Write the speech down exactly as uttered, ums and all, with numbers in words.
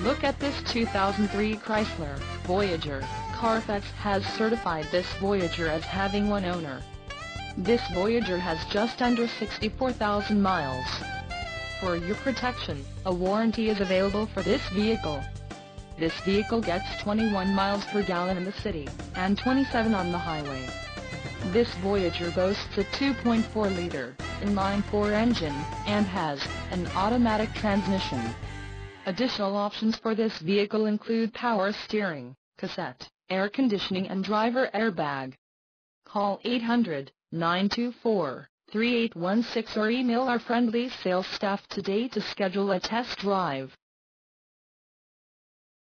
Look at this two thousand three Chrysler Voyager. Carfax has certified this Voyager as having one owner. This Voyager has just under sixty-four thousand miles. For your protection, a warranty is available for this vehicle. This vehicle gets twenty-one miles per gallon in the city, and twenty-seven on the highway. This Voyager boasts a two point four liter inline-four engine, and has an automatic transmission. Additional options for this vehicle include power steering, cassette, air conditioning and driver airbag. Call eight hundred, nine two four, three eight one six or email our friendly sales staff today to schedule a test drive.